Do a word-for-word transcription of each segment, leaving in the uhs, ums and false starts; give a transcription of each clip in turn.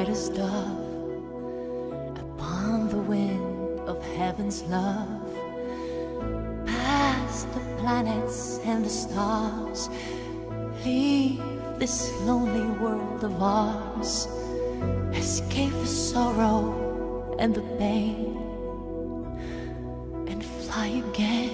white as dove upon the wind of heaven's love. Past the planets and the stars, leave this lonely world of ours. Escape the sorrow and the pain and fly again.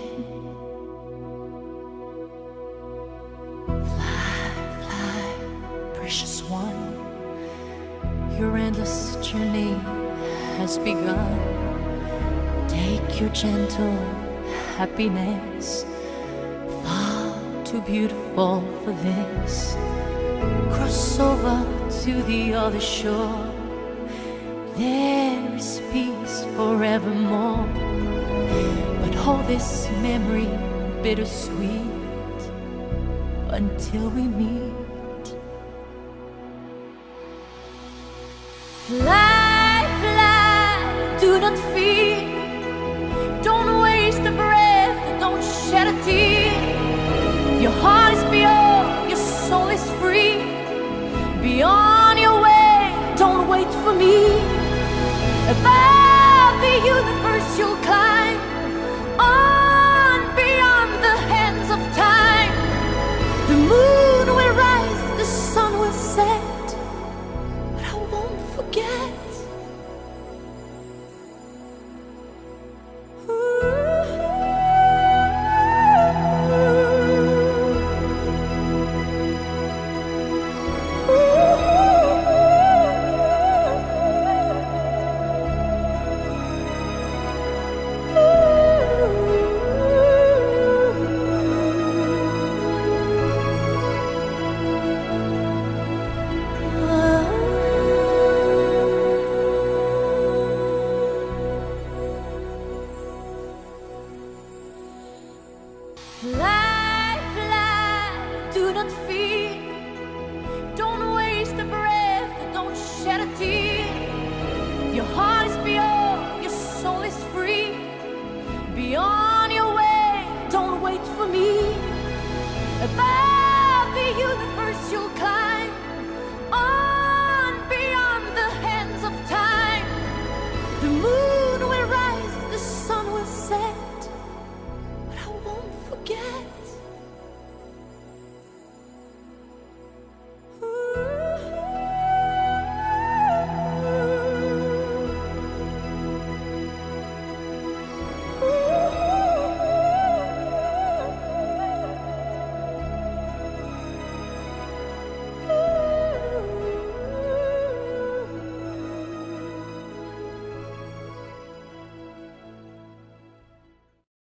Fly, fly, precious one, your endless journey has begun. Take your gentle happiness, far too beautiful for this. Cross over to the other shore, there is peace forevermore. But hold this memory bittersweet until we meet. Fly, fly, do not fear. Don't waste a breath, don't shed a tear. Your heart is pure, your soul is free. Be on your way, don't wait for me. Above the universe you'll climb, on beyond the hands of time. The moon will rise, the sun will set, but I won't forget. Fly.